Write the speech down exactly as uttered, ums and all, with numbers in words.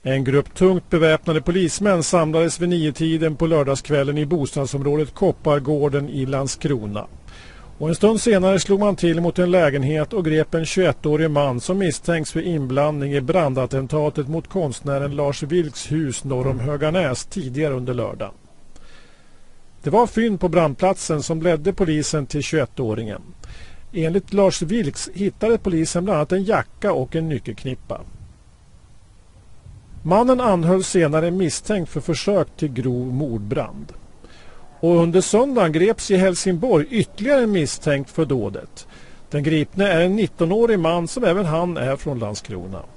En grupp tungt beväpnade polismän samlades vid nio-tiden på lördagskvällen i bostadsområdet Koppargården i Landskrona. Och en stund senare slog man till mot en lägenhet och grep en tjugoettårig man som misstänks för inblandning i brandattentatet mot konstnären Lars Vilks hus norr om Höganäs tidigare under lördagen. Det var fynd på brandplatsen som ledde polisen till tjugoettåringen. Enligt Lars Vilks hittade polisen bland annat en jacka och en nyckelknippa. Mannen anhölls senare misstänkt för försök till grov mordbrand. Och under söndagen greps i Helsingborg ytterligare en misstänkt för dådet. Den gripne är en nittonårig man som även han är från Landskrona.